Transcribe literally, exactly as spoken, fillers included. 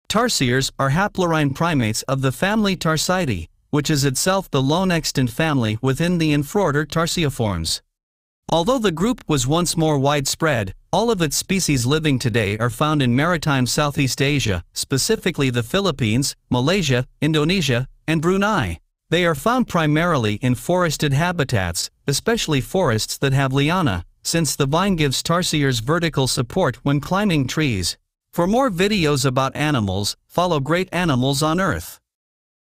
Tarsiers are haplorhine primates of the family Tarsidae, which is itself the lone extant family within the infraorder Tarsiiformes. Although the group was once more widespread, all of its species living today are found in maritime Southeast Asia, specifically the Philippines, Malaysia, Indonesia, and Brunei. They are found primarily in forested habitats, especially forests that have liana, since the vine gives tarsiers vertical support when climbing trees. For more videos about animals, follow Great Animals on Earth.